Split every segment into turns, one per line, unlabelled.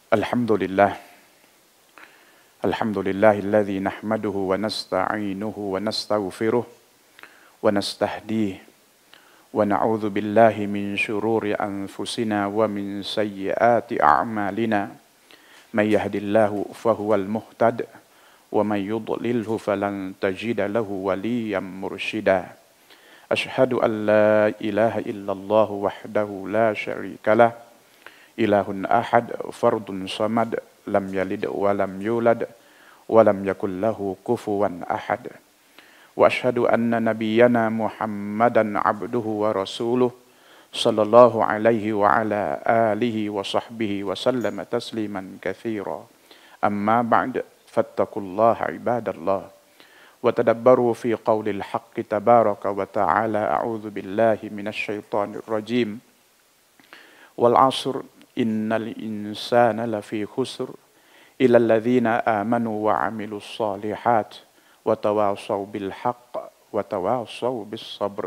الحمد لله الحمد لله الذي نحمده ونستعينه ونستغفره ونستهديه ونعوذ بالله من شرور أنفسنا ومن سيئات أعمالنا من يهد الله فهو المهتد ومن يضلله فلن تجد له وليا مرشدا أشهد أن لا إله إلا الله وحده لا شريك له إله أحد فرد صمد لم يلد ولم يولد ولم يكن له كفوا أحد وأشهد أن نبينا محمدا عبده ورسوله صلى الله عليه وعلى آله وصحبه وسلم تسليما كثيرا أما بعد فاتقوا الله عباد الله وتدبروا في قول الحق تبارك وتعالى أعوذ بالله من الشيطان الرجيم والعصر إن الإنسان لفي خسر إلا الذين آمنوا وعملوا الصالحات وتواصوا بالحق وتواصوا بالصبر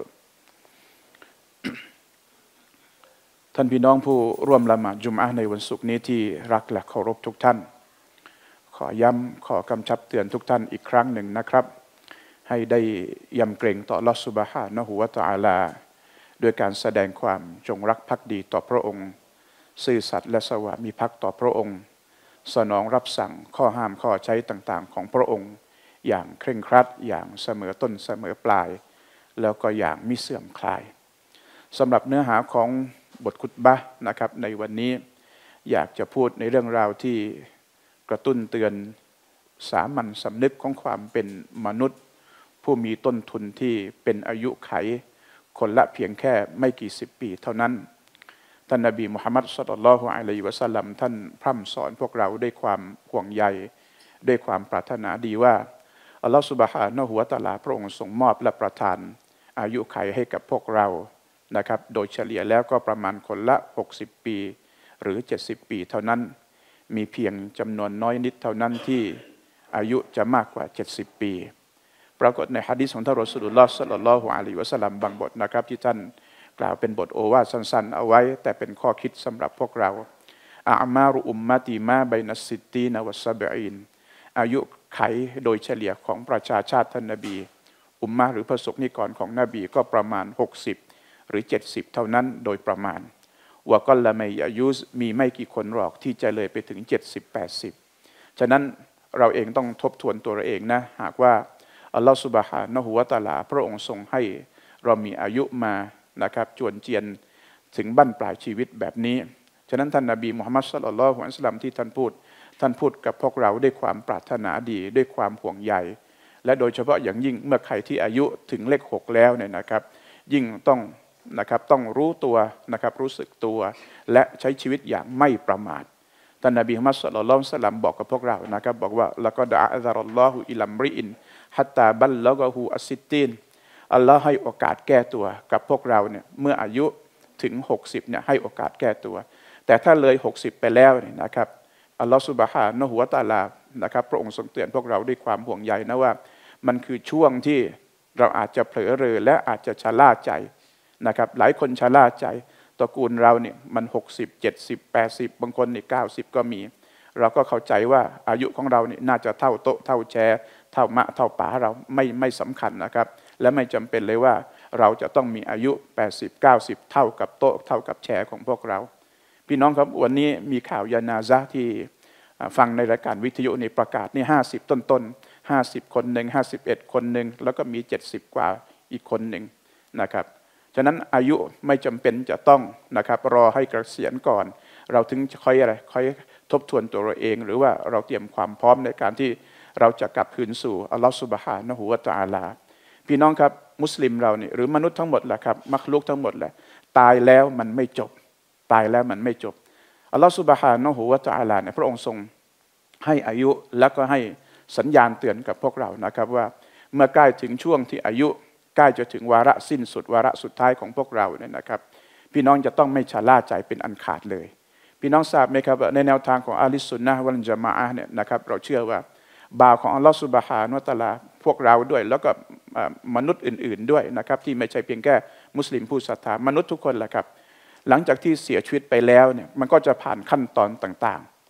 ท่านพี่น้องผู้ร่วมละหมาดจุมอะห์ในวันศุกร์นี้ที่รักและเคารพทุกท่านขอย้ำขอกำชับเตือนทุกท่านอีกครั้งหนึ่งนะครับให้ได้ยำเกรงต่ออัลเลาะห์ซุบฮานะฮูวะตะอาลาด้วยการแสดงความจงรักภักดีต่อพระองค์ซื่อสัตย์และสวามิภักดิ์ต่อพระองค์สนองรับสั่งข้อห้ามข้อใช้ต่างๆของพระองค์อย่างเคร่งครัดอย่างเสมอต้นเสมอปลายแล้วก็อย่างมิเสื่อมคลายสำหรับเนื้อหาของบทคุตบะห์นะครับในวันนี้อยากจะพูดในเรื่องราวที่กระตุ้นเตือนสามัญสำนึกของความเป็นมนุษย์ผู้มีต้นทุนที่เป็นอายุไขคนละเพียงแค่ไม่กี่สิบปีเท่านั้นท่านนบีมุฮัมมัดศ็อลลัลลอฮุอะลัยฮิวะซัลลัมท่านพร่ำสอนพวกเราด้วยความห่วงใยด้วยความปรารถนาดีว่าอัลลอฮฺซุบฮานะฮูวะตะอาลาพระองค์ทรงมอบและประทานอายุไขให้กับพวกเรานะครับโดยเฉลี่ยแล้วก็ประมาณคนละ60ปีหรือ70ปีเท่านั้นมีเพียงจำนวนน้อยนิดเท่านั้นที่อายุจะมากกว่า70ปีปรากฏในหะดีษของท่านรอซูลุลลอฮ์ศ็อลลัลลอฮุอะลัยฮิวะซัลลัมบางบทนะครับที่ท่านกล่าวเป็นบทโอวาทสั้นๆเอาไว้แต่เป็นข้อคิดสำหรับพวกเราอามารุอุมมะตีมาบัยนัสซิตตีนวัสซะบอีนอายุไขโดยเฉลี่ยของประชาชาติท่านนบีอุมมะหรือประสบนิกรของนบีก็ประมาณ60หรือ70เท่านั้นโดยประมาณวะกัลละมัยอายุมีไม่กี่คนหรอกที่จะเลยไปถึง70-80ฉะนั้นเราเองต้องทบทวนตัวเราเองนะหากว่าอัลลอฮฺซุบฮานะฮูวะตะอาลาพระองค์ทรงให้เรามีอายุมานะครับจวนเจียนถึงบั้นปลายชีวิตแบบนี้ฉะนั้นท่านนบีมุฮัมมัดศ็อลลัลลอฮุอะลัยฮิวะซัลลัมที่ท่านพูดกับพวกเราด้วยความปรารถนาดีด้วยความห่วงใยและโดยเฉพาะอย่างยิ่งเมื่อใครที่อายุถึงเลข6แล้วเนี่ยนะครับยิ่งต้องรู้ตัวนะครับรู้สึกตัวและใช้ชีวิตอย่างไม่ประมาทท่านนบีมุฮัมมัดศ็อลลัลลอฮุอะลัยฮิวะซัลลัมบอกกับพวกเรานะครับบอกว่าละกอดอะซะรัลลอฮุอิลัมริอินฮัตตาบัลละกะฮูอัสซิตตีนอัลลอฮ์ให้โอกาสแก้ตัวกับพวกเราเนี่ยเมื่ออายุถึง60เนี่ยให้โอกาสแก้ตัวแต่ถ้าเลย60ไปแล้วเนี่ยนะครับอัลลอฮ์ซุบฮานะฮูวะตะอาลานะครับพระองค์ทรงเตือนพวกเราด้วยความห่วงใยนะว่ามันคือช่วงที่เราอาจจะเผลอเรอและอาจจะชะล่าใจนะครับหลายคนชะล่าใจตระกูลเราเนี่ยมัน60 70 80บางคนนี่90ก็มีเราก็เข้าใจว่าอายุของเราเนี่ยน่าจะเท่าโต๊ะเท่าแชร์เท่ามะเท่าป๋าเราไม่สำคัญนะครับและไม่จำเป็นเลยว่าเราจะต้องมีอายุ80 90เท่ากับโต๊ะเท่ากับแชร์ของพวกเราพี่น้องครับวันนี้มีข่าวยานาซะห์ที่ฟังในรายการวิทยุนี่ประกาศนี่50ต้น50คนหนึ่ง51คนหนึ่งแล้วก็มี70กว่าอีกคนหนึ่งนะครับฉะนั้นอายุไม่จำเป็นจะต้องนะครับรอให้เกษียณก่อนเราถึงค่อยทบทวนตัวเราเองหรือว่าเราเตรียมความพร้อมในการที่เราจะกลับคืนสู่อัลลอฮฺซุบฮานะฮูวะตะอาลาพี่น้องครับมุสลิมเราเนี่ยหรือมนุษย์ทั้งหมดแหละครับมักลุกทั้งหมดแหละตายแล้วมันไม่จบตายแล้วมันไม่จบอัลลอฮฺซุบฮานะฮูวะตะอาลาเนี่ยพระองค์ทรงให้อายุแล้วก็ให้สัญญาณเตือนกับพวกเรานะครับว่าเมื่อใกล้ถึงช่วงที่อายุใกล้จะถึงวาระสิ้นสุดวาระสุดท้ายของพวกเราเนี่ยนะครับพี่น้องจะต้องไม่ชะล่าใจเป็นอันขาดเลยพี่น้องทราบไหมครับในแนวทางของอะลิสซุนนะฮ์วัลญะมาอะห์เนี่ยนะครับเราเชื่อว่าบ่าวของอัลลอฮฺซุบฮานะฮูวะตะอาลาพวกเราด้วยแล้วก็มนุษย์อื่นๆด้วยนะครับที่ไม่ใช่เพียงแค่มุสลิมผู้ศรัทธามนุษย์ทุกคนแหละครับหลังจากที่เสียชีวิตไปแล้วเนี่ยมันก็จะผ่านขั้นตอนต่างๆ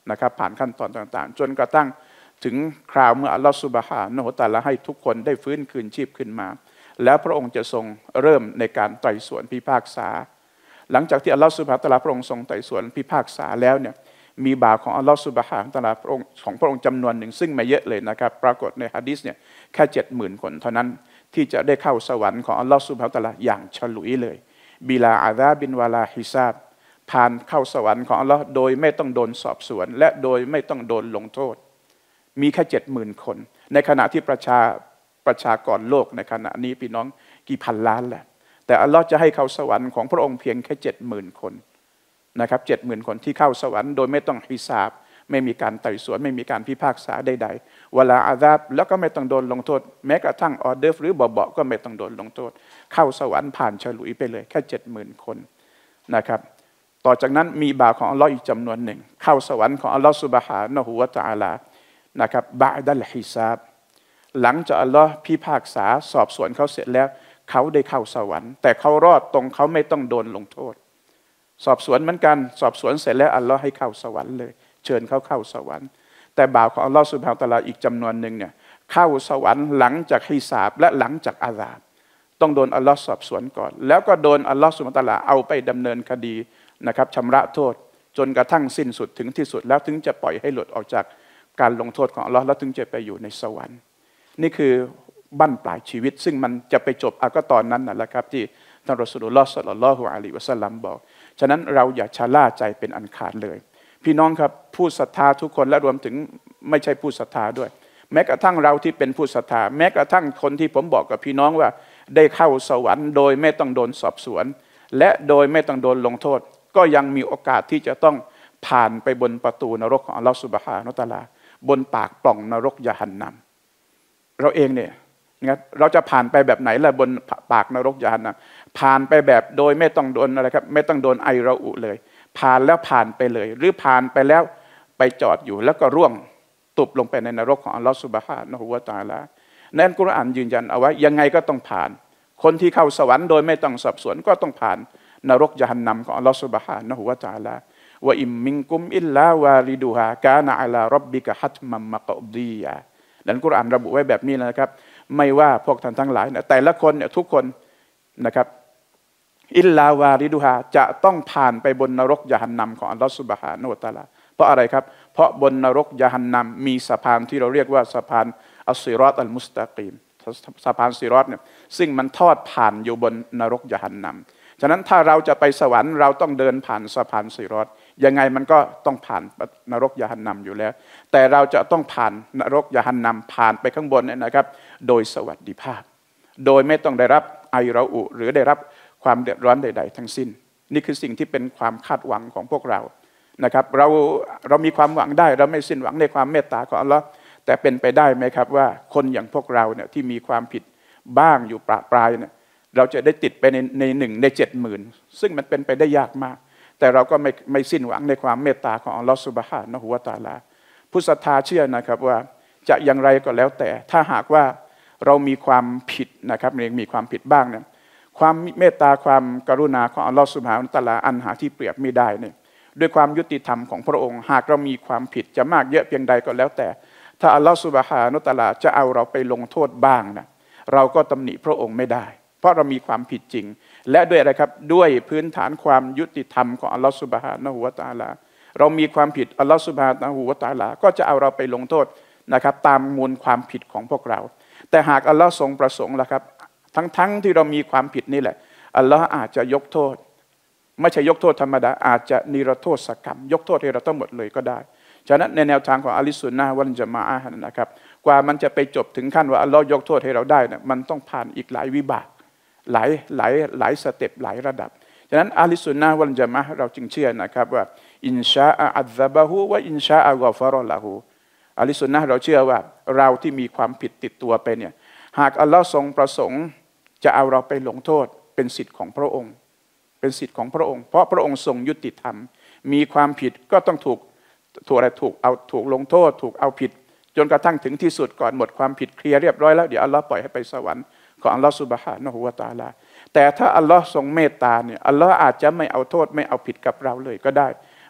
นะครับผ่านขั้นตอนต่างๆจนกระทั่งถึงคราวเมื่ออัลลอฮฺซุบฮานะฮูวะตะอาลาให้ทุกคนได้ฟื้นคืนชีพขึ้นมาแล้วพระองค์จะทรงเริ่มในการไต่สวนพิพากษาหลังจากที่อัลลอฮฺซุบฮานะฮูวะตะอาลาพระองค์ทรงไต่สวนพิพากษาแล้วเนี่ยมีบ่าวของอัลลอฮฺซุบฮานะฮูวะตะอาลาพระองค์จำนวนหนึ่งซึ่งไม่เยอะเลยนะครับปรากฏในหะดีษเนี่ยแค่ 70,000 คนเท่านั้นที่จะได้เข้าสวรรค์ของอัลลอฮฺซุบฮานะฮูวะตะอาลาอย่างฉลุยเลยบิลาอาซาบินวะลาฮิซาบผ่านเข้าสวรรค์ของอัลลอฮ์โดยไม่ต้องโดนสอบสวนและโดยไม่ต้องโดนลงโทษมีแค่ 70,000 คนในขณะที่ประชากรโลกในขณะนี้พี่น้องกี่พันล้านแหละแต่อัลลอฮ์จะให้เข้าสวรรค์ของพระองค์เพียงแค่ 70,000 คนนะครับ 70,000 คนที่เข้าสวรรค์โดยไม่ต้องฮิซาบไม่มีการไต่สวนไม่มีการพิพากษาใดๆวะลาอาซาบแล้วก็ไม่ต้องโดนลงโทษแม้กระทั่งออเดอร์หรือเบาๆก็ไม่ต้องโดนลงโทษเข้าสวรรค์ผ่านฉลุยไปเลยแค่ 70,000 คนนะครับต่อจากนั้นมีบ่าวของอัลลอฮ์อีกจำนวนหนึ่งเข้าสวรรค์ของอัลลอฮ์ซุบฮานะฮูวะตะอาลานะครับบะอ์ดัลฮิซาบหลังจากอัลลอฮ์พิพากษาสอบสวนเขาเสร็จแล้วเขาได้เข้าสวรรค์แต่เขารอดตรงเขาไม่ต้องโดนลงโทษสอบสวนเหมือนกันสอบสวนเสร็จแล้วอัลลอฮ์ให้เข้าสวรรค์เลยเชิญเขาเข้าสวรรค์แต่บ่าวของอัลลอฮ์ซุบฮานะฮูวะตะอาลาอีกจำนวนหนึ่งเนี่ยเข้าสวรรค์หลังจากฮิซาบและหลังจากอาซาบต้องโดนอัลลอฮ์สอบสวนก่อนแล้วก็โดนอัลลอฮ์ซุบฮานะฮูวะตะอาลาเอาไปดำเนินคดีนะครับชำระโทษจนกระทั่งสิ้นสุดถึงที่สุดแล้วถึงจะปล่อยให้หลุดออกจากการลงโทษของอัลลอฮ์แล้วถึงจะไปอยู่ในสวรรค์นี่คือบั้นปลายชีวิตซึ่งมันจะไปจบก็ตอนนั้นแหละครับที่ท่านรอซูลุลลอฮ์ ศ็อลลัลลอฮุอะลัยฮิวะซัลลัมบอกฉะนั้นเราอย่าชะล่าใจเป็นอันขาดเลยพี่น้องครับผู้ศรัทธาทุกคนและรวมถึงไม่ใช่ผู้ศรัทธาด้วยแม้กระทั่งเราที่เป็นผู้ศรัทธาแม้กระทั่งคนที่ผมบอกกับพี่น้องว่าได้เข้าสวรรค์โดยไม่ต้องโดนสอบสวนและโดยไม่ต้องโดนลงโทษก็ยังมีโอกาสที่จะต้องผ่านไปบนประตูนรกของอัลลอฮฺซุบฮานะฮูวะตะอาลาบนปากปล่องนรกยะฮันนัมเราเองเนี่ยเราจะผ่านไปแบบไหนล่ะบนปากนรกยะฮันนัมผ่านไปแบบโดยไม่ต้องโดนอะไรครับไม่ต้องโดนไอเราอุเลยผ่านแล้วผ่านไปเลยหรือผ่านไปแล้วไปจอดอยู่แล้วก็ร่วงตุบลงไปในนรกของอัลลอฮฺซุบฮานะฮูวะตะอาลาในอัลกุรอานยืนยันเอาไว้ยังไงก็ต้องผ่านคนที่เข้าสวรรค์โดยไม่ต้องสอบสวนก็ต้องผ่านนรกยะฮันนัมของอัลลอฮฺซุบฮานะฮูวะตะอาลาวะอิมมินกุมอิลลาวาลิดูฮากานะอะลาร็อบบิกะฮัตมัมมะกอดียะดังกุรอานระบุไว้แบบนี้นะครับไม่ว่าพวกท่านทั้งหลายเนี่ยแต่ละคนเนี่ยทุกคนนะครับอิลลาวาลิดูฮาจะต้องผ่านไปบนนรกยะฮันนัมของอัลลอฮฺซุบฮานะฮูวะตะอาลาเพราะอะไรครับเพราะบนนรกยะฮันนัมมีสะพานที่เราเรียกว่าสะพานอัสซิรอตอัลมุสตะกีมสะพานซิรอตเนี่ยซึ่งมันทอดผ่านอยู่บนนรกยะฮันนัมฉะนั้นถ้าเราจะไปสวรรค์เราต้องเดินผ่านสะพานซิรอตยังไงมันก็ต้องผ่านนรกยะฮันนัมอยู่แล้วแต่เราจะต้องผ่านนรกยะฮันนัมผ่านไปข้างบนเนี่ยนะครับโดยสวัสดิภาพโดยไม่ต้องได้รับไอเราอุหรือได้รับความเดือดร้อนใดๆทั้งสิ้นนี่คือสิ่งที่เป็นความคาดหวังของพวกเรานะครับเรามีความหวังได้เราไม่สิ้นหวังในความเมตตาของอัลลอฮ์แต่เป็นไปได้ไหมครับว่าคนอย่างพวกเราเนี่ยที่มีความผิดบ้างอยู่ประปรายเนี่ยเราจะได้ติดไปใน1 ใน 70,000ซึ่งมันเป็นไปได้ยากมากแต่เราก็ไม่สิ้นหวังในความเมตตาของอัลลอฮฺซุบฮานะฮูวะตะอาลาผู้ศรัทธาเชื่อนะครับว่าจะอย่างไรก็แล้วแต่ถ้าหากว่าเรามีความผิดนะครับมีความผิดบ้างเนี่ยความเมตตาความกรุณาของอัลลอฮฺซุบฮานะฮูวะตะอาลาอันหาที่เปรียบไม่ได้เนี่ยด้วยความยุติธรรมของพระองค์หากเรามีความผิดจะมากเยอะเพียงใดก็แล้วแต่ถ้าอัลลอฮฺซุบฮานะฮูวะตะอาลาจะเอาเราไปลงโทษบ้างนะเราก็ตำหนิพระองค์ไม่ได้เพราะเรามีความผิดจริงและด้วยอะไรครับด้วยพื้นฐานความยุติธรรมของอัลลอฮฺซุบฮานะฮูวะตะอาลาเรามีความผิดอัลลอฮฺซุบฮานะฮูวะตะอาลาก็จะเอาเราไปลงโทษนะครับตามมูลความผิดของพวกเราแต่หากอัลลอฮ์ทรงประสงค์ล่ะครับทั้งที่เรามีความผิดนี่แหละอัลลอฮ์อาจจะยกโทษไม่ใช่ยกโทษธรรมดาอาจจะนิรโทษกรรมยกโทษให้เราทั้งหมดเลยก็ได้ฉะนั้นในแนวทางของอะลิสุนนะฮ์วัลญะมาอะฮ์นะครับกว่ามันจะไปจบถึงขั้นว่าอัลลอฮ์ยกโทษให้เราได้เนี่ยมันต้องผ่านอีกหลายวิบากหลายสเต็ปหลายระดับฉะนั้นอะลิสุนนะฮ์วัลญะมาอะฮ์เราจึงเชื่อนะครับว่าอินชาอะอัซบะฮูวะอินชาอะกอฟะรอละฮูอะลิสุนนะฮ์เราเชื่อว่าเราที่มีความผิดติดตัวไปเนี่ยหากอัลลอฮ์ทรงประสงค์จะเอาเราไปลงโทษเป็นสิทธิ์ของพระองค์เป็นสิทธิ์ของพระองค์เพราะพระองค์ทรงยุติธรรมมีความผิดก็ต้องถูกลงโทษถูกเอาผิดจนกระทั่งถึงที่สุดก่อนหมดความผิดเคลียร์เรียบร้อยแล้วเดี๋ยวอัลลอฮ์ปล่อยให้ไปสวรรค์ของอัลลอฮ์ซุบฮานะฮูวะตะอาลาแต่ถ้าอัลลอฮ์ทรงเมตตาเนี่ยอัลลอฮ์อาจจะไม่เอาโทษไม่เอาผิดกับเราเลยก็ได้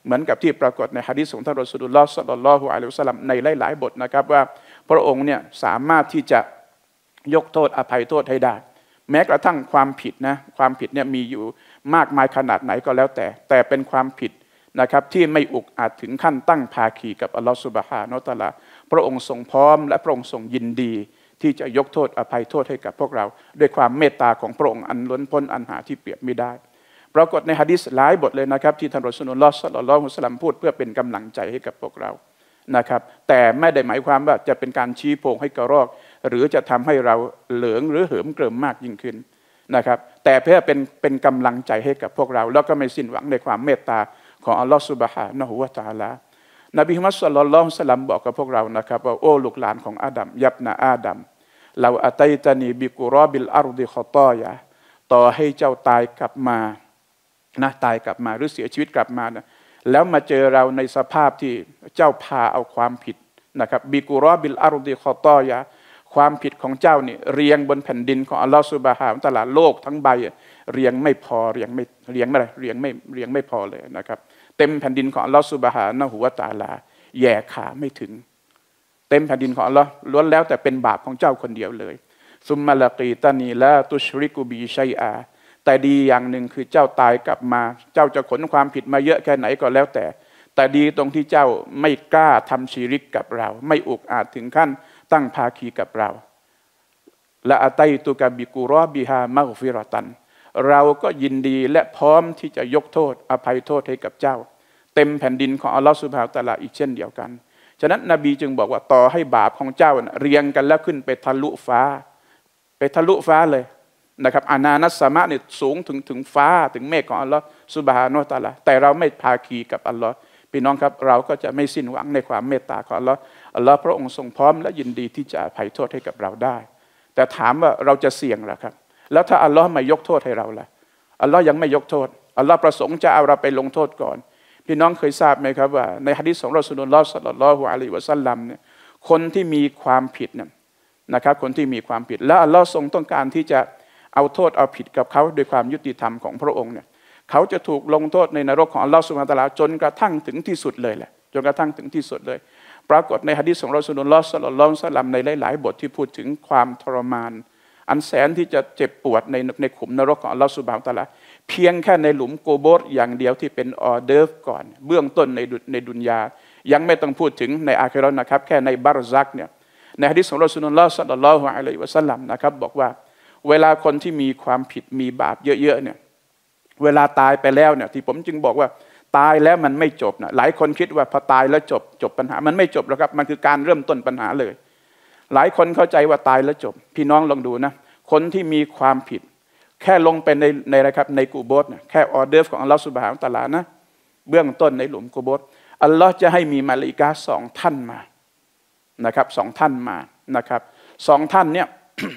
เหมือนกับที่ปรากฏในหะดีษของท่านรอซูลุลลอฮ์ ศ็อลลัลลอฮุอะลัยฮิวะซัลลัมในหลายๆบทนะครับว่าพระองค์เนี่ยสามารถที่จะยกโทษอภัยโทษให้ได้แม้กระทั่งความผิดนะความผิดเนี่ยมีอยู่มากมายขนาดไหนก็แล้วแต่เป็นความผิดนะครับที่ไม่อุกอาจถึงขั้นตั้งภาคีกับอัลลอฮฺซุบฮานะฮูวะตะอาลาพระองค์ทรงพร้อมและพระองค์ทรงยินดีที่จะยกโทษอภัยโทษให้กับพวกเราด้วยความเมตตาของพระองค์อันล้นพ้นอันหาที่เปรียบไม่ได้ปรากฏในหะดีษหลายบทเลยนะครับที่ท่านรอซูลุลลอฮ์ ศ็อลลัลลอฮุอะลัยฮิวะซัลลัมพูดเพื่อเป็นกำลังใจให้กับพวกเรานะครับแต่ไม่ได้หมายความว่าจะเป็นการชี้โพงให้กระรอกหรือจะทำให้เราเหลืองหรือเหิมเกริมมากยิ่งขึ้นนะครับแต่เพื่อเป็นกำลังใจให้กับพวกเราแล้วก็ไม่สิ้นหวังในความเมตตาของอัลลอฮฺซุบฮานะฮูวะตะอาลานบีมุฮัมมัด ศ็อลลัลลอฮุอะลัยฮิวะซัลลัมบอกกับพวกเรานะครับว่าโอ้ลูกหลานของอาดัมยับนะอาดัมเราอะตัยตานีบิกุรอบิลอาร์ดิคอตอยาต่อให้เจ้าตายกลับมานะตายกลับมาหรือเสียชีวิตกลับมานะแล้วมาเจอเราในสภาพที่เจ้าพาเอาความผิดนะครับบิกุรอบิลอาร์ดิคอตอยาความผิดของเจ้านี่เรียงบนแผ่นดินของอัลลอฮฺซุบฮานะฮูวะตะอาลาโลกทั้งใบเรียงไม่พอเรียงไม่พอเลยนะครับเต็มแผ่นดินของอัลลอฮฺซุบฮานะฮูวะตะอาลาแย่ขาไม่ถึงเต็มแผ่นดินของอัลลอฮ์ล้วนแล้วแต่เป็นบาปของเจ้าคนเดียวเลยซุมมาลากีตานีลาตุชริกุบีชัยอาแต่ดีอย่างหนึ่งคือเจ้าตายกลับมาเจ้าจะขนความผิดมาเยอะแค่ไหนก็แล้วแต่ดีตรงที่เจ้าไม่กล้าทำชีริกกับเราไม่อุกอาจถึงขั้นตั้งภาคีกับเราละอัตัยตุกะบิกุรอบิฮามัฆฟิรอตันเราก็ยินดีและพร้อมที่จะยกโทษอภัยโทษให้กับเจ้าเต็มแผ่นดินของอัลลอฮฺซุบฮานะฮูวะตะอาลาอีกเช่นเดียวกันฉะนั้นนบีจึงบอกว่าต่อให้บาปของเจ้าเรียงกันแล้วขึ้นไปทะลุฟ้าเลยนะครับอานานัสสามะเนี่ยสูงถึงฟ้าถึงเมฆของอัลลอฮฺซุบฮานะฮูวะตะอาลาแต่เราไม่ภาคีกับอัลลอฮฺพี่น้องครับเราก็จะไม่สิ้นหวังในความเมตตาของอัลลอฮฺพระองค์ทรงพร้อมและยินดีที่จะอภัยโทษให้กับเราได้แต่ถามว่าเราจะเสี่ยงหรือครับแล้วถ้าอัลลอฮฺไม่ยกโทษให้เราล่ะอัลลอฮฺยังไม่ยกโทษอัลลอฮฺประสงค์จะเอาเราไปลงโทษก่อนพี่น้องเคยทราบไหมครับว่าในหะดีษของรอซูลุลลอฮ์ ศ็อลลัลลอฮุอะลัยฮิวะซัลลัมเนี่ยคนที่มีความผิดเนี่ยนะครับคนที่มีความผิดและอัลลอฮ์ทรงต้องการที่จะเอาโทษเอาผิดกับเขาด้วยความยุติธรรมของพระองค์เนี่ยเขาจะถูกลงโทษในนรกของอัลลอฮ์ซุบฮานะฮูวะตะอาลาจนกระทั่งถึงที่สุดเลยแหละจนกระทั่งถึงที่สุดเลยปรากฏในหะดีษของรอซูลุลลอฮ์ ศ็อลลัลลอฮุอะลัยฮิวะซัลลัมในหลายๆบทที่พูดถึงความทรมานอันแสนที่จะเจ็บปวดในขุมนรกของอัลลอฮ์ซุบฮานะฮูวะตะอาลาเพียงแค่ในหลุมโกโบรอย่างเดียวที่เป็นออเดิร์ฟก่อนเบื้องต้นในดุนยายังไม่ต้องพูดถึงในอาคิเราะห์นะครับแค่ในบาร์ซักเนี่ยในหะดีษของรอซูลุลลอฮ์ ศ็อลลัลลอฮุอะลัยฮิวะซัลลัมนะครับบอกว่าเวลาคนที่มีความผิดมีบาปเยอะๆเนี่ยเวลาตายไปแล้วเนี่ยที่ผมจึงบอกว่าตายแล้วมันไม่จบนะหลายคนคิดว่าพอตายแล้วจบปัญหามันไม่จบหรอกครับมันคือการเริ่มต้นปัญหาเลยหลายคนเข้าใจว่าตายแล้วจบพี่น้องลองดูนะคนที่มีความผิดแค่ลงไปในอะไรครับในกูโบสแค่ออเดอร์ฟของอัลลอฮฺซุบฮานะฮูวะตะอาลานะเบื้องต้นในหลุมกูโบสอัลลอฮ์จะให้มีมาลาอิกะฮ์2 ท่านมานะครับ2 ท่านมานะครับ2 ท่านเนี่ย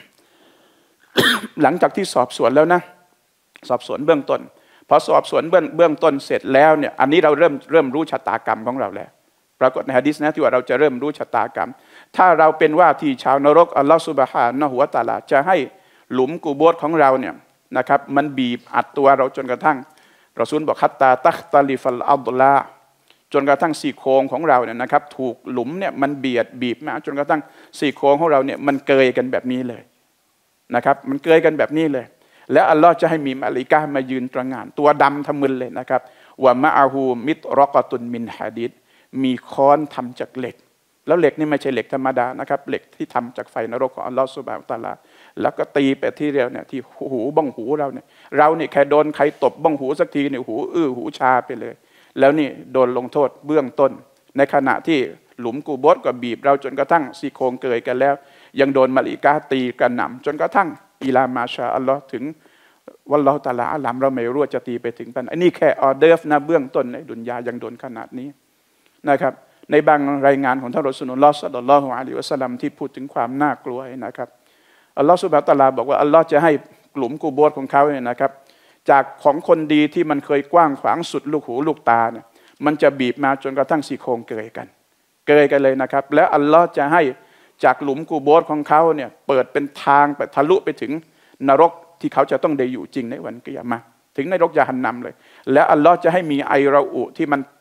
หลังจากที่สอบสวนแล้วนะสอบสวนเบื้องต้นพอสอบสวนเบื้องต้นเสร็จแล้วเนี่ยอันนี้เราเริ่มรู้ชะตากรรมของเราแล้วปรากฏในหะดีษนะที่ว่าเราจะเริ่มรู้ชะตากรรมถ้าเราเป็นว่าที่ชาวนรกอัลลอฮฺซุบฮานะฮูวะตะอาลาจะให้หลุมกูโบสของเราเนี่ยนะครับมันบีบอัดตัวเราจนกระทั่งรอซูลบอกฮัตตาตัคตาลิฟัลอัฎลาจนกระทั่งซี่โครงของเราเนี่ยนะครับถูกหลุมเนี่ยมันบีบมาจนกระทั่งซี่โครงของเราเนี่ยมันเกยกันแบบนี้เลยนะครับมันเกยกันแบบนี้เลยแล้วอัลลอฮ์จะให้มีมาลาอิกะฮ์มายืนตระหง่านตัวดำทะมึนเลยนะครับวะมะอะฮูมิตรอกะตุนมินหะดีดมีค้อนทำจากเหล็กแล้วเหล็กนี่ไม่ใช่เหล็กธรรมดานะครับเหล็กที่ทำจากไฟนรกของอัลลอฮ์ซุบฮานะฮูวะตะอาลาแล้วก็ตีไปที่เดียวเนี่ยที่หูบ้องหูเราเนี่ยแค่โดนใครตบบ้องหูสักทีเนี่ยหูชาไปเลยแล้วนี่โดนลงโทษเบื้องต้นในขณะที่หลุมกูโบสก็บีบเราจนกระทั่งซี่โครงเกยกันแล้วยังโดนมาลาอิกะฮ์ตีกระหน่ำจนกระทั่งอิลามาชาอัลลอฮ์ถึงวัลลอฮุตะอาลาอะลัมเราไม่รู้จะตีไปถึงปันอันนี้แค่ออเดิร์ฟนะเบื้องต้นในดุนยายังโดนขนาดนี้นะครับในบางรายงานของท่านรอซูลุลลอฮ์ ศ็อลลัลลอฮุอะลัยฮิวะซัลลัมที่พูดถึงความน่ากลัวนะครับอัลลอฮ์ซุบฮานะฮูวะตะอาลาบอกว่าอัลลอฮ์จะให้หลุมกูโบสของเขาเนี่ยนะครับจากของคนดีที่มันเคยกว้างขวางสุดลูกหูลูกตาเนี่ยมันจะบีบมาจนกระทั่งซี่โครงเกยกันเลยนะครับแล้วอัลลอฮ์จะให้จากหลุมกูโบสของเขาเนี่ยเปิดเป็นทางไปทะลุไปถึงนรกที่เขาจะต้องได้อยู่จริงในวันกิยามะห์ถึงในนรกยะฮันนัมเลยและอัลลอฮ์จะให้มีไอเราอุที่มัน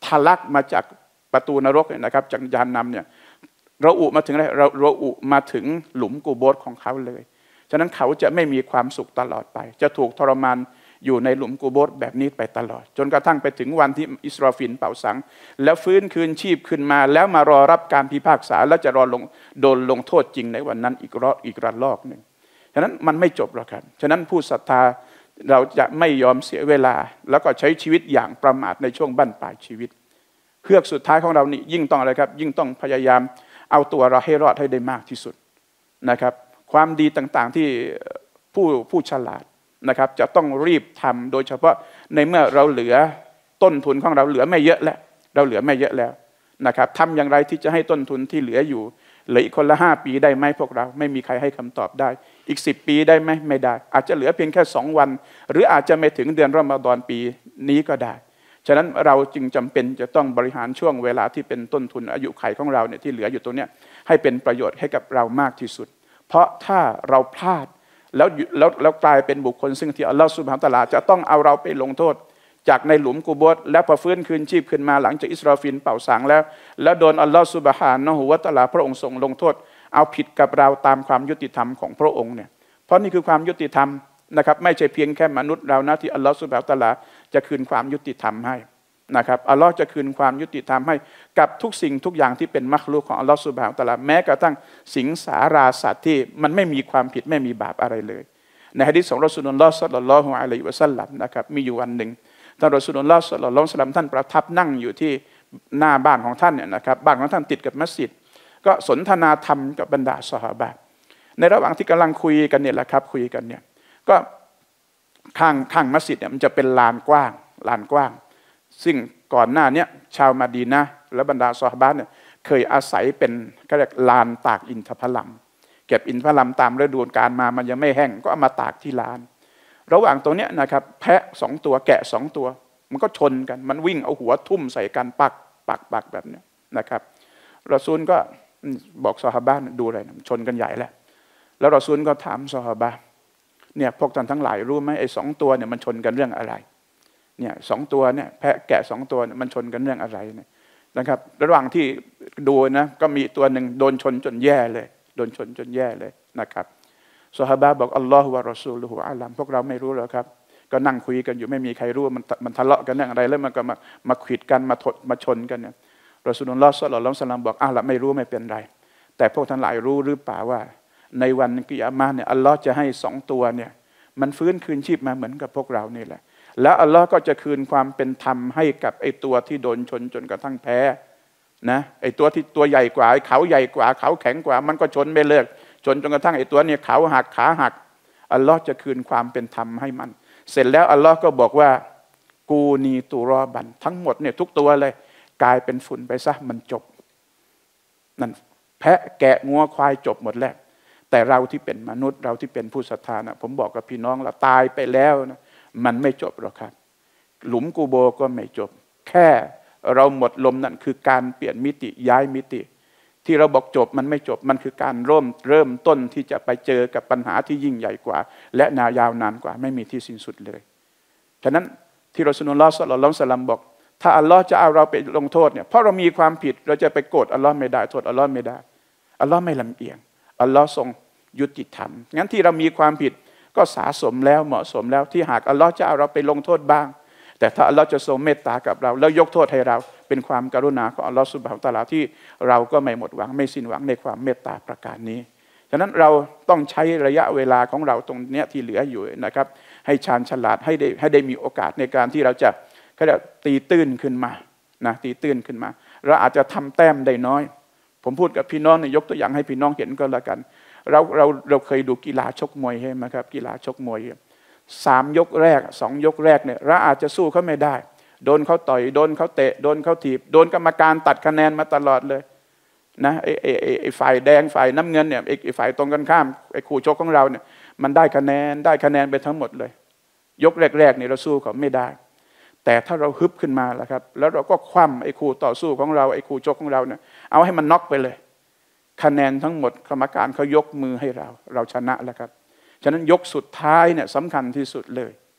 ทะลักมาจากประตูนรกเนี่ยนะครับจากยานนำเนี่ยเราอุมาถึงอะไรเราอุมาถึงหลุมกูโบสของเขาเลยฉะนั้นเขาจะไม่มีความสุขตลอดไปจะถูกทรมานอยู่ในหลุมกูโบสแบบนี้ไปตลอดจนกระทั่งไปถึงวันที่อิสราฟิลเป่าสังแล้วฟื้นคืนชีพขึ้นมาแล้วมารอรับการพิพากษาแล้วจะรอโดนลงโทษจริงในวันนั้นอีกระลอกหนึ่งฉะนั้นมันไม่จบหรอกครับฉะนั้นผู้ศรัทธาเราจะไม่ยอมเสียเวลาแล้วก็ใช้ชีวิตอย่างประมาทในช่วงบั้นปลายชีวิตเพื่อสุดท้ายของเรานี่ยิ่งต้องอะไรครับยิ่งต้องพยายามเอาตัวเราให้รอดให้ได้มากที่สุดนะครับความดีต่างๆที่ผู้ฉลาดนะครับจะต้องรีบทำโดยเฉพาะในเมื่อเราเหลือต้นทุนของเราเหลือไม่เยอะแล้วเราเหลือไม่เยอะแล้วนะครับทำอย่างไรที่จะให้ต้นทุนที่เหลืออยู่เหลืออีกคนละ5 ปีได้ไหมพวกเราไม่มีใครให้คำตอบได้อีก10 ปีได้ไหมไม่ได้อาจจะเหลือเพียงแค่2 วันหรืออาจจะไม่ถึงเดือนรอมฎอนปีนี้ก็ได้ฉะนั้นเราจึงจำเป็นจะต้องบริหารช่วงเวลาที่เป็นต้นทุนอายุขัยของเราเนี่ยที่เหลืออยู่ตรงนี้ให้เป็นประโยชน์ให้กับเรามากที่สุดเพราะถ้าเราพลาดแล้วกลายเป็นบุคคลซึ่งที่อัลลอฮฺซุบฮานะฮูวะตะอาลาจะต้องเอาเราไปลงโทษจากในหลุมกุโบรแล้วพอฟื้นคืนชีพขึ้นมาหลังจากอิสราฟิลเป่าสังแล้วโดนอัลลอฮฺซุบฮานะฮูวะตะอาลาพระองค์ทรงลงโทษเอาผิดกับเราตามความยุติธรรมของพระองค์เนี่ยเพราะนี่คือความยุติธรรมนะครับไม่ใช่เพียงแค่มนุษย์เรานะที่อัลลอฮฺซุบฮานะฮูวะตะอาลาจะคืนความยุติธรรมให้นะครับอัลลอฮ์จะคืนความยุติธรรมให้กับทุกสิ่งทุกอย่างที่เป็นมักลุกของอัลลอฮ์ซุบฮานะฮูวะตะอาลาแม้กระทั่งสิงสาราสัตว์ที่มันไม่มีความผิดไม่มีบาปอะไรเลยในหะดีษของรอซูลุลลอฮ์ ศ็อลลัลลอฮุอะลัยฮิวะซัลลัมนะครับมีอยู่วันหนึ่งท่านรอซูลุลลอฮ์ ศ็อลลัลลอฮุอะลัยฮิวะซัลลัมท่านประทับนั่งอยู่ที่หน้าบ้านของท่านเนี่ยนะครับบ้านของท่านติดกับมัสยิดก็สนทนาธรรมกับบรรดาซอฮาบะห์ในระหว่างที่กำลังคุยกันเนี่ยแหละครับคุยกันเนี่ยก็ข้างมัสยิดเนี่ยมันจะเป็นลานกว้างซึ่งก่อนหน้านี้ชาวมะดีนะห์และบรรดาซอฮาบะห์เนี่ยเคยอาศัยเป็นก็เรียกลานตากอินทผลัมเก็บอินทผลัมตามฤดูกาลมามันยังไม่แห้งก็เอามาตากที่ลานระหว่างตรงนี้นะครับแพะ2 ตัวแกะ2 ตัวมันก็ชนกันมันวิ่งเอาหัวทุ่มใส่กันปักแบบนี้นะครับรอซูลก็บอกซอฮาบะห์ดูอะไรชนกันใหญ่แล้วรอซูลก็ถามซอฮาบะห์เนี่ยพวกท่านทั้งหลายรู้ไหมไอ้2 ตัวเนี่ยมันชนกันเรื่องอะไรเนี่ย2 ตัวเนี่ยแพะแกะ2 ตัวเนี่ยมันชนกันเรื่องอะไรเนี่ยนะครับระหว่างที่ดูนะก็มีตัวหนึ่งโดนชนจนแย่เลยนะครับซอฮาบะห์บอกอัลลอฮฺวะรอซูลุฮุอาลัมพวกเราไม่รู้หรอกครับก็นั่งคุยกันอยู่ไม่มีใครรู้มันทะเลาะกันเรื่องอะไรแล้วมันก็มาขวิดกันมาชนกันเนี่ยรอซูลุลลอฮ์ ศ็อลลัลลอฮุอะลัยฮิวะซัลลัมบอกละไม่รู้ไม่เป็นไรแต่พวกท่านหลายรู้หรือเปล่าว่าในวันกิยามะห์เนี่ยอัลลอฮ์จะให้2 ตัวเนี่ยมันฟื้นคืนชีพมาเหมือนกับพวกเรานี่แหละแล้วอัลลอฮ์ก็จะคืนความเป็นธรรมให้กับไอ้ตัวที่โดนชนจนกระทั่งแพ้นะไอ้ตัวที่ตัวใหญ่กว่าเขาใหญ่กว่าเขาแข็งกว่ามันก็ชนไม่เลิกจนกระทั่งไอ้ตัวเนี่ยเขาหักขาหักอัลลอฮ์จะคืนความเป็นธรรมให้มันเสร็จแล้วอัลลอฮ์ก็บอกว่ากูนีตูรอบันทั้งหมดเนี่ยทุกตัวเลยกลายเป็นฝุ่นไปซะมันจบนั่นแพะแกะงัวควายจบหมดแล้วแต่เราที่เป็นมนุษย์เราที่เป็นผู้ศรัทธานะผมบอกกับพี่น้องเราตายไปแล้วนะมันไม่จบหรอกครับหลุมกูโบก็ไม่จบแค่เราหมดลมนั่นคือการเปลี่ยนมิติย้ายมิติที่เราบอกจบมันไม่จบมันคือการเริ่มต้นที่จะไปเจอกับปัญหาที่ยิ่งใหญ่กว่าและยาวนานกว่าไม่มีที่สิ้นสุดเลยฉะนั้นที่รอซูลุลลอฮ์ ศ็อลลัลลอฮุอะลัยฮิวะซัลลัมบอกถ้าอัลลอฮ์จะเอาเราไปลงโทษเนี่ยเพราะเรามีความผิดเราจะไปโกรธอัลลอฮ์ไม่ได้โทษอัลลอฮ์ไม่ได้อัลลอฮ์ไม่ลำเอียงอัลลอฮ์ทรงยุติธรรมงั้นที่เรามีความผิดก็สะสมแล้วเหมาะสมแล้วที่หากอัลลอฮ์จะเอาเราไปลงโทษบ้างแต่ถ้าอัลลอฮ์จะทรงเมตตากับเราแล้วยกโทษให้เราเป็นความกรุณาของอัลลอฮ์ซุบฮานะฮูวะตะอาลาที่เราก็ไม่หมดหวังไม่สิ้นหวังในความเมตตาประการนี้ฉะนั้นเราต้องใช้ระยะเวลาของเราตรงเนี้ยที่เหลืออยู่นะครับให้ชาญฉลาดให้ได้มีโอกาสในการที่เราจะเขาเรียกตีตื้นขึ้นมานะตีตื้นขึ้นมาเราอาจจะทำแต้มได้น้อยผมพูดกับพี่น้องเนี่ยยกตัวอย่างให้พี่น้องเห็นก็แล้วกันเราเคยดูกีฬาชกมวยใช่ไหมครับกีฬาชกมวย3 ยกแรก2 ยกแรกเนี่ยเราอาจจะสู้เขาไม่ได้โดนเขาต่อยโดนเขาเตะโดนเขาถีบโดนกรรมการตัดคะแนนมาตลอดเลยนะไอ้ฝ่ายแดงฝ่ายน้ำเงินเนี่ยไอ้ฝ่ายตรงกันข้ามไอ้คู่ชกของเราเนี่ยมันได้คะแนนไปทั้งหมดเลยยกแรกๆนี่เราสู้เขาไม่ได้แต่ถ้าเราฮึบขึ้นมาแล้วครับแล้วเราก็คว่ำไอ้คู่ต่อสู้ของเราไอ้คู่ชกของเราเนี่ยเอาให้มันน็อกไปเลยคะแนนทั้งหมดกรรมการเขายกมือให้เราชนะแล้วครับฉะนั้นยกสุดท้ายเนี่ยสำคัญที่สุดเลย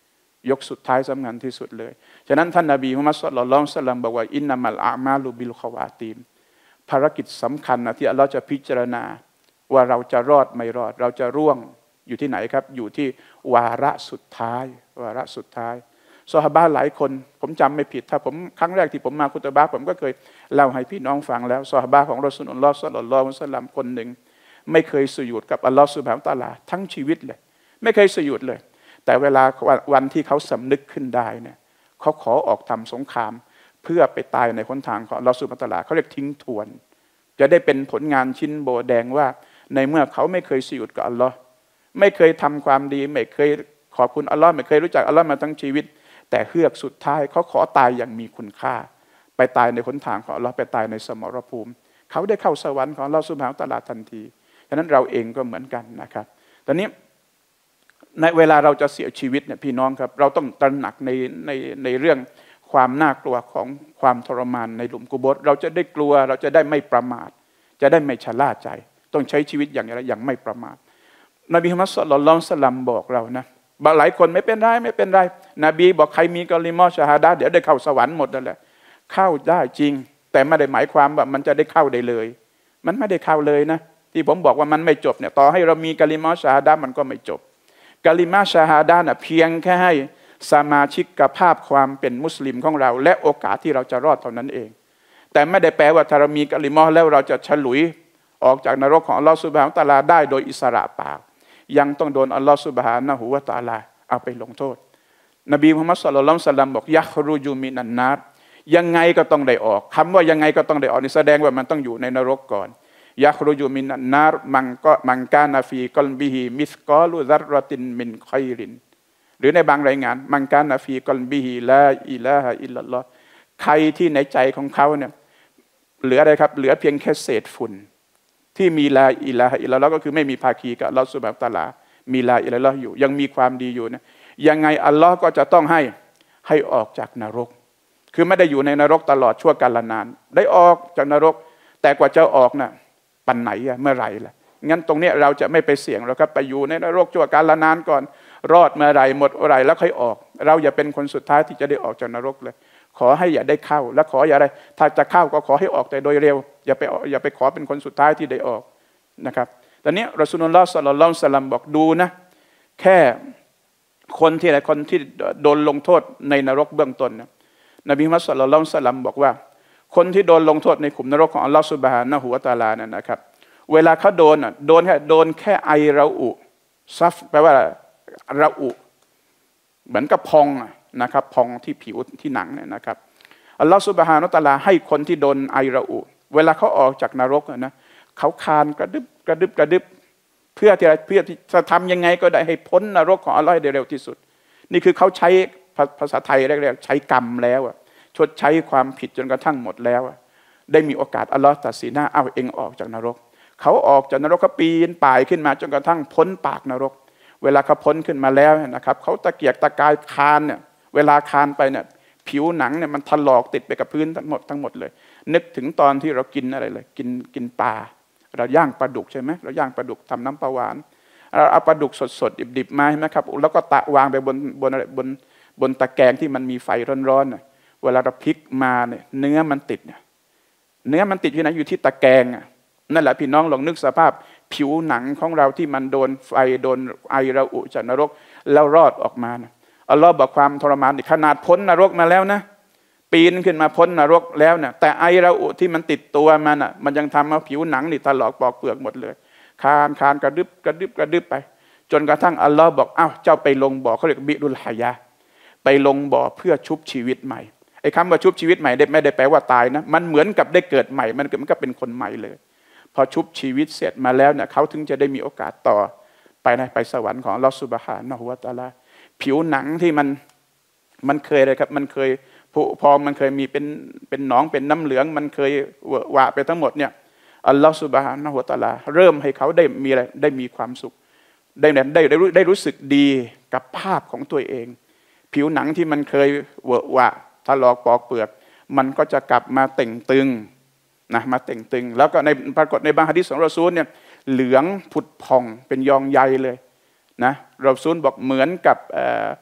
ยกสุดท้ายสำคัญที่สุดเลยฉะนั้นท่านนบีมุฮัมมัดศ็อลลัลลอฮุอะลัยฮิวะซัลลัมบอกว่าอินนัมัลอามาลุบิลคอวาติมภารกิจสำคัญนะที่อัลลอฮ์จะพิจารณาว่าเราจะรอดไม่รอดเราจะร่วงอยู่ที่ไหนครับอยู่ที่วาระสุดท้ายวาระสุดท้ายซอฮาบะห์หลายคนผมจำไม่ผิดถ้าผมครั้งแรกที่ผมมาคุตบะห์ผมก็เคยเล่าให้พี่น้องฟังแล้วซอฮาบะห์ของรอซูลุลลอฮ์ศ็อลลัลลอฮุอะลัยฮิวะซัลลัมคนหนึ่งไม่เคยสุญูดกับอัลลอฮ์ซุบฮานะฮูวะตะอาลาทั้งชีวิตเลยไม่เคยสุญูดเลยแต่เวลาวันที่เขาสำนึกขึ้นได้เนี่ยเขาขอออกทำสงครามเพื่อไปตายในหนทางของอัลลอฮ์ซุบฮานะฮูวะตะอาลาเขาเรียกทิ้งทวนจะได้เป็นผลงานชิ้นโบแดงว่าในเมื่อเขาไม่เคยสุญูดกับอัลลอฮ์ไม่เคยทำความดีไม่เคยขอบคุณอัลลอฮ์ไม่เคยรู้จักอัลลอฮ์มาทั้งชีวิตแต่เฮือกสุดท้ายเขาขอตายอย่างมีคุณค่าไปตายในหนทางของอัลลอฮ์ไปตายในสมรภูมิเขาได้เข้าสวรรค์ของอัลลอฮ์ซุบฮานะฮูวะตะอาลาทันทีฉะนั้นเราเองก็เหมือนกันนะครับตอนนี้ในเวลาเราจะเสียชีวิตเนี่ยพี่น้องครับเราต้องตระหนักในเรื่องความน่ากลัวของความทรมานในหลุมกุโบรเราจะได้กลัวเราจะได้ไม่ประมาทจะได้ไม่ชะล่าใจต้องใช้ชีวิตอย่างไม่ประมาทนบีมุฮัมมัดศ็อลลัลลอฮุอะลัยฮิวะซัลลัมบอกเรานะหลายคนไม่เป็นไรไม่เป็นไรนบีบอกใครมีกะลิมะชะฮาดะห์เดี๋ยวได้เข้าสวรรค์หมดนั่นแหละเข้าได้จริงแต่ไม่ได้หมายความว่ามันจะได้เข้าได้เลยมันไม่ได้เข้าเลยนะที่ผมบอกว่ามันไม่จบเนี่ยต่อให้เรามีกะลิมะชะฮาดะห์มันก็ไม่จบกะลิมะชะฮาดะห์น่ะเพียงแค่ให้สมาชิกภาพความเป็นมุสลิมของเราและโอกาสที่เราจะรอดเท่านั้นเองแต่ไม่ได้แปลว่าถ้าเรามีกะลิมะห์แล้วเราจะฉลุยออกจากนรกของอัลลอฮฺซุบฮานะฮูวะตะอาลาได้โดยอิสระเปล่ายังต้องโดนอัลลอฮฺซุบฮานะฮูวะตะอาลาเอาไปลงโทษนบีมุฮัมมัดศ็อลลัลลอฮุอะลัยฮิวะซัลลัมบอกยะครูจูมินันนารยังไงก็ต้องได้ออกคำว่ายังไงก็ต้องได้ออกนี่แสดงว่ามันต้องอยู่ในนรกก่อนยะครูจูมินันนารมังกานาฟีกอลบิฮิมิสกอลุซัรรตินมินคอยรินหรือในบางรายงานมังกานาฟีกอลบิฮิลาอิลาฮะอิลลัลลอฮ์ใครที่ในใจของเขาเนี่ยเหลืออะไรครับเหลือเพียงแค่เศษฝุ่นที่มีลาอิลาฮะอิลลัลลอฮ์ก็คือไม่มีภาคีกับอัลลอฮ์ซุบฮานะฮูวะตะอาลามีลาอิลลัลลอฮ์อยู่ยังมีความดีอยู่นะยังไงอัลลอฮ์ก็จะต้องให้ออกจากนรกคือไม่ได้อยู่ในนรกตลอดชั่วกาลนานได้ออกจากนรกแต่กว่าจะออกน่ะปันไหนอะเมื่อไหร่ล่ะงั้นตรงนี้เราจะไม่ไปเสี่ยงหรอกครับไปอยู่ในนรกชั่วกาลนานก่อนรอดเมื่อไหร่หมดเมื่อไหร่แล้วค่อยออกเราอย่าเป็นคนสุดท้ายที่จะได้ออกจากนรกเลยขอให้อย่าได้เข้าและขออย่าได้ถ้าจะเข้าก็ขอให้ออกแต่โดยเร็วอย่าไปขอเป็นคนสุดท้ายที่ได้ออกนะครับตอนนี้รอซูลุลลอฮ์ศ็อลลัลลอฮุอะลัยฮิวะซัลลัมบอกดูนะแค่คนที่โดนลงโทษในนรกเบื้องต้นนะนบีมุฮัมมัดศ็อลลัลลอฮุอะลัยฮิวะซัลลัมบอกว่าคนที่โดนลงโทษในขุมนรกของอัลลอฮฺซุบฮานะฮูวะตะอาลานั่นนะครับเวลาเขาโดนแค่ไอเราอุซัฟแปลว่าเราอุเหมือนกับพองนะครับพองที่ผิวที่หนังเนี่ยนะครับอัลลอฮฺซุบฮานะฮูวะตะอาลาให้คนที่โดนไอเราอุเวลาเขาออกจากนรกนะเขาคานกระดึบเพื่อที่จะทำยังไงก็ได้ให้พ้นนรกของอัลลอฮ์ได้เร็วที่สุดนี่คือเขาใช้ภาษาไทยเรียกใช้กรรมแล้วชดใช้ความผิดจนกระทั่งหมดแล้วได้มีโอกาสอัลลอฮ์ตัดสินเอาเองออกจากนรกเขาออกจากนรกเขาปีนป่ายขึ้นมาจนกระทั่งพ้นปากนรกเวลาเขาพ้นขึ้นมาแล้วนะครับเขาตะเกียกตะกายคานเนี่ยเวลาคานไปเนี่ยผิวหนังเนี่ยมันถลอกติดไปกับพื้นทั้งหมดเลยนึกถึงตอนที่เรากินอะไรเลยกินปลาเราย่างปลาดุกใช่ไหมเราย่างปลาดุกทำน้ำปลาหวานเราเอาปลาดุกสดดิบๆมาใช่ไหมครับแล้วก็วางไปบนตะแกรงที่มันมีไฟร้อนๆเวลาเราพลิกมาเนี่ยเนื้อมันติดที่ไหนอยู่ที่ตะแกรงนั่นแหละพี่น้องลองนึกสภาพผิวหนังของเราที่มันโดนไฟโดนไอระอุจากนรกแล้วรอดออกมานะอัลลอฮ์บอกความทรมานขนาดพ้นนรกมาแล้วนะปีนขึ้นมาพ้นนรกแล้วเนี่ยแต่ไอระอุที่มันติดตัวมันยังทำให้ผิวหนังนี่ถลอกปอกเปลือกหมดเลยคานกระดึบไปจนกระทั่งอัลลอฮ์บอกเจ้าไปลงบ่อเขาเรียกบิรุลฮายะไปลงบ่อเพื่อชุบชีวิตใหม่ไอ้คำว่าชุบชีวิตใหม่ไม่ได้แปลว่าตายนะมันเหมือนกับได้เกิดใหม่มันก็เป็นคนใหม่เลยพอชุบชีวิตเสร็จมาแล้วเนี่ยเขาถึงจะได้มีโอกาสต่อไปสวรรค์ของอัลลอฮฺซุบฮานะฮูวะตะอาลาผิวหนังที่มันเคยเลยครับมันเคยผุพองมันเคยมีเป็นหนองเป็นน้ำเหลืองมันเคยเวอะหวะไปทั้งหมดเนี่ยอัลลอฮฺซุบฮานะฮูวะตะอาลาเริ่มให้เขาได้มีความสุขได้รู้สึกดีกับภาพของตัวเองผิวหนังที่มันเคยเวอะหวะถลอกปอกเปลือกมันก็จะกลับมาเต่งตึงมาเต่งตึงแล้วก็ในปรากฏในบางหะดีษของรอซูลเนี่ยเหลืองผุดผ่องเป็นยองใยเลยนะรอซูลบอกเหมือนกับ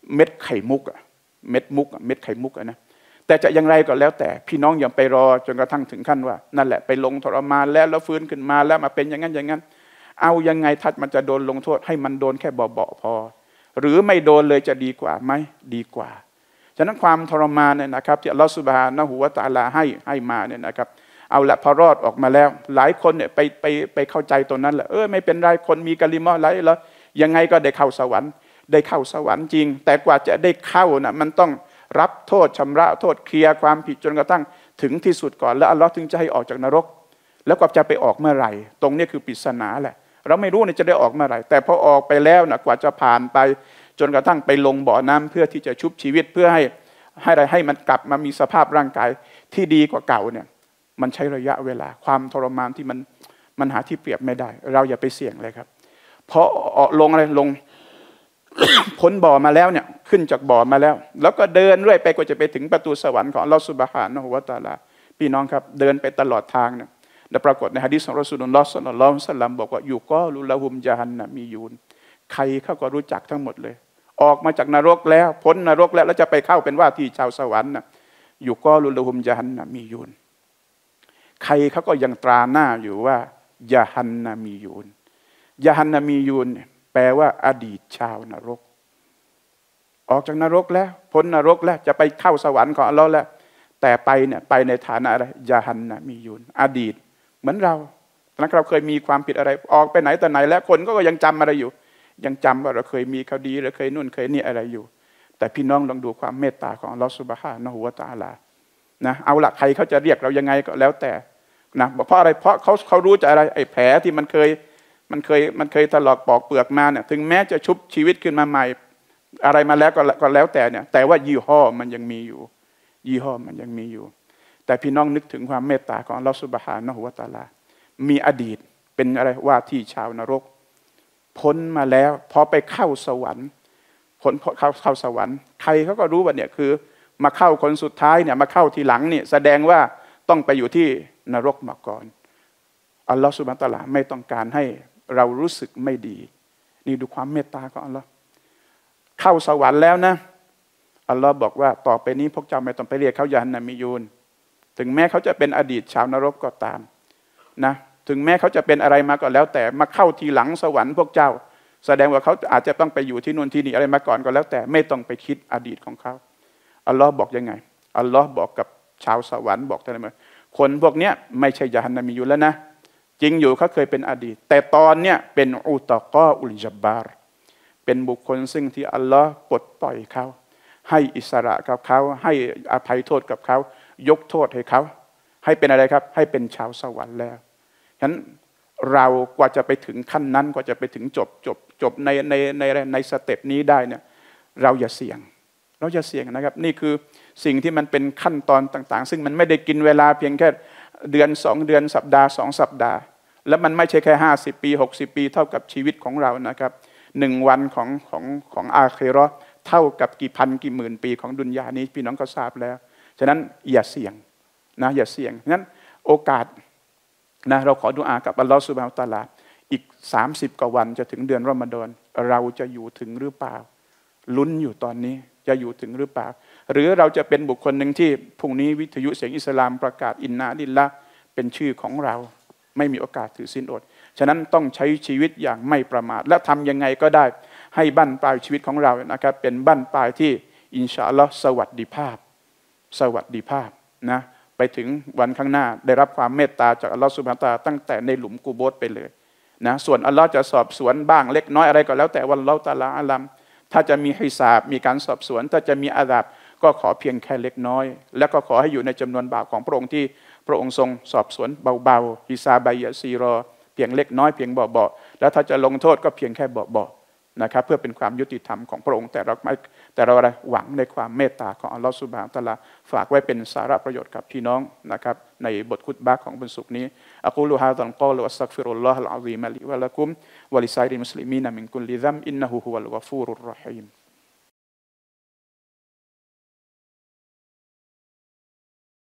เม็ดไข่มุกเม็ดมุกเม็ดไข่มุกนะแต่จะอย่างไรก็แล้วแต่พี่น้องอย่าไปรอจนกระทั่งถึงขั้นว่านั่นแหละไปลงทรมานแล้วฟื้นขึ้นมาแล้วมาเป็นอย่างนั้นอย่างนั้นเอายังไงถ้ามันจะโดนลงโทษให้มันโดนแค่เบาๆพอหรือไม่โดนเลยจะดีกว่าไหมดีกว่าฉะนั้นความทรมานเนี่ยนะครับที่อัลลอฮฺซุบฮานะฮูวะตะอาลาให้มาเนี่ยนะครับเอาละพอรอดออกมาแล้วหลายคนเนี่ยไปเข้าใจตรงนั้นแหละไม่เป็นไรคนมีกะลิมะห์ไรแล้วยังไงก็ได้เข้าสวรรค์ได้เข้าสวรรค์จริงแต่กว่าจะได้เข้านะมันต้องรับโทษชำระโทษเคลียร์ความผิดจนกระทั่งถึงที่สุดก่อนแล้วอัลลอฮ์ถึงจะให้ออกจากนรกแล้วก็จะไปออกเมื่อไหร่ตรงนี้คือปริศนาแหละเราไม่รู้เนี่ยจะได้ออกเมื่อไหร่แต่พอออกไปแล้วนะกว่าจะผ่านไปจนกระทั่งไปลงบ่อน้ำเพื่อที่จะชุบชีวิตเพื่อให้มันกลับมามีสภาพร่างกายที่ดีกว่าเก่าเนี่ยมันใช้ระยะเวลาความทรมานที่มันหาที่เปรียบไม่ได้เราอย่าไปเสี่ยงเลยครับพอลงพ้นบ่อมาแล้วเนี่ยขึ้นจากบ่อมาแล้วก็เดินเรื่อยไปกว่าจะไปถึงประตูสวรรค์ของอัลเลาะห์ซุบฮานะฮูวะตะอาลาพี่น้องครับเดินไปตลอดทางเนี่ยแล้วปรากฏในหะดีษของรอซูลุลลอฮ์ ศ็อลลัลลอฮุอะลัยฮิวะซัลลัมบอกว่ายูกอลุละฮุมญะฮันนะมียูนใครเขาก็รู้จักทั้งหมดเลยออกมาจากนรกแล้วพ้นนรกแล้วจะไปเข้าเป็นว่าที่ชาวสวรรค์นะยูกอลุละฮุมญะฮันนะมียูนใครเขาก็ยังตราหน้าอยู่ว่ายะฮันนะมียูนยะฮันนะมียูนแปลว่าอดีตชาวนรกออกจากนรกแล้วพ้นนรกแล้วจะไปเข้าสวรรค์ของอัลเลาะห์แล้วแต่ไปเนี่ยไปในฐานะอะไรยะฮันนะมียูนอดีตเหมือนเราเคยมีความผิดอะไรออกไปไหนแต่ไหนแล้วคนก็ยังจำอะไรอยู่ยังจำว่าเราเคยมีคดีหรือเคยนู่นเคยนี่อะไรอยู่แต่พี่น้องลองดูความเมตตาของอัลเลาะห์ซุบฮานะฮูวะตะอาลานะเอาละใครเขาจะเรียกเรายังไงก็แล้วแต่นะเพราะอะไรเพราะเขารู้จะอะไรไอ้แผลที่มันเคยถลอกปอกเปลือกมาเนี่ยถึงแม้จะชุบชีวิตขึ้นมาใหม่อะไรมาแล้วก็แล้วแต่เนี่ยแต่ว่ายี่ห้อมันยังมีอยู่ยี่ห้อมันยังมีอยู่แต่พี่น้องนึกถึงความเมตตาของอัลเลาะห์ซุบฮานะฮูวะตะอาลามีอดีตเป็นอะไรว่าที่ชาวนรกพ้นมาแล้วพอไปเข้าสวรรค์พ้นเข้าสวรรค์ใครเขาก็รู้ว่าเนี่ยคือมาเข้าคนสุดท้ายเนี่ยมาเข้าทีหลังเนี่ยแสดงว่าต้องไปอยู่ที่นรกมาก่อนอัลเลาะห์ซุบฮานะฮูวะตะอาลาไม่ต้องการให้เรารู้สึกไม่ดีนี่ดูความเมตตาของอัลเลาะห์เข้าสวรรค์แล้วนะอัลเลาะห์บอกว่าต่อไปนี้พวกเจ้าไม่ต้องไปเรียกเขายะฮันนะมียูนถึงแม้เขาจะเป็นอดีตชาวนรกก็ตามนะถึงแม้เขาจะเป็นอะไรมาก็แล้วแต่มาเข้าทีหลังสวรรค์พวกเจ้าแสดงว่าเขาอาจจะต้องไปอยู่ที่นู่นที่นี่อะไรมาก่อนก็แล้วแต่ไม่ต้องไปคิดอดีตของเขาอัลเลาะห์บอกยังไงอัลเลาะห์บอกกับชาวสวรรค์บอกอะไรมาคนพวกเนี้ยไม่ใช่ยะฮันนะมียูนแล้วนะจริงอยู่เขาเคยเป็นอดีตแต่ตอนเนี้ยเป็นอุตกออุลจับบาร์เป็นบุคคลซึ่งที่อัลเลาะห์ปลดปล่อยเขาให้อิสระกับเขาให้อภัยโทษกับเขายกโทษให้เขาให้เป็นอะไรครับให้เป็นชาวสวรรค์แล้วฉะนั้นเรากว่าจะไปถึงขั้นนั้นกว่าจะไปถึงจบในสเต็ปนี้ได้เนี่ยเราอย่าเสี่ยงนะครับนี่คือสิ่งที่มันเป็นขั้นตอนต่างๆซึ่งมันไม่ได้กินเวลาเพียงแค่เดือน2 เดือนสัปดาห์2 สัปดาห์แล้วมันไม่ใช่แค่50 ปี60 ปีเท่ากับชีวิตของเรานะครับ1 วันของอาคิเราะห์เท่ากับกี่พันกี่หมื่นปีของดุนยานี้พี่น้องก็ทราบแล้วฉะนั้นอย่าเสี่ยงนะอย่าเสี่ยงงั้นโอกาสนะเราขอดุอากับอัลเลาะห์ซุบฮานะฮูวะตะอาลาอีก30 กว่าวันจะถึงเดือนรอมฎอนเราจะอยู่ถึงหรือเปล่าลุ้นอยู่ตอนนี้จะอยู่ถึงหรือเปล่าหรือเราจะเป็นบุคคลหนึ่งที่พรุ่งนี้วิทยุเสียงอิสลามประกาศอินนาลิลละห์เป็นชื่อของเราไม่มีโอกาสถือศีลอดฉะนั้นต้องใช้ชีวิตอย่างไม่ประมาทและทำยังไงก็ได้ให้บั้นปลายชีวิตของเรานะครับเป็นบั้นปลายที่อินชาอัลลอฮ์สวัสดิภาพนะไปถึงวันข้างหน้าได้รับความเมตตาจากอัลลอฮ์ซุบฮานะฮูวะตะอาลาตั้งแต่ในหลุมกูโบสไปเลยนะส่วนอัลลอฮ์จะสอบสวนบ้างเล็กน้อยอะไรก็แล้วแต่วัลลอฮุตะอาลาอาลัมถ้าจะมีฮิซาบมีการสอบสวนถ้าจะมีอาซาบก็ขอเพียงแค่เล็กน้อยและก็ขอให้อยู่ในจำนวนบาปของพระองค์ที่พระองค์ทรงสอบสวนเบาๆฮิซาบัยยะซีรอเพียงเล็กน้อยเพียงเบาๆแล้วถ้าจะลงโทษก็เพียงแค่เบาๆนะครับเพื่อเป็นความยุติธรรมของพระองค์แต่เราอะไรหวังในความเมตตาของอัลลอฮฺซุบฮานะฮูวะตะอาลาฝากไว้เป็นสาระประโยชน์กับพี่น้องนะครับในบทคุตบะห์ของวันศุกร์นี้อะกูลุฮาซัลกอลวัสตัฆฟิรุลลอฮะลอะซีมะลิวะละกุมวะลิซาอิริลมุสลิมีนมินกุลลิซัมอินนะฮูฮุวัลกอฟูรุรเราะฮีม